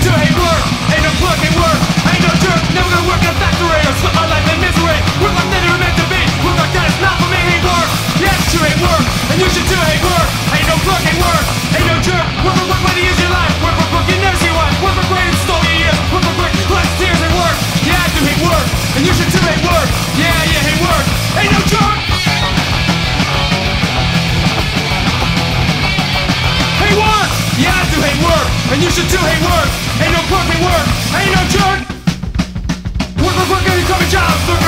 should do hate work. Ain't no plug, ain't work. Ain't no jerk, never gonna work in a factory or split my life in misery. Work like never meant to be. Work like that is not for me, hate work. Yeah, it's true, hate work. And you should do hate work. Ain't no plug, ain't work. Ain't no jerk. Work for work, way to use your life. Work for book, you never see one. Work for great and stole your years. Work for quick, plus tears and work. Yeah, I do hate work. And you should do hate work. Yeah, hate work. Ain't no jerk. Hate work. Yeah, I do hate work. And you should do hate work. Ain't no plug, ain't work. Ain't no jerk. Work, and you come in jobs.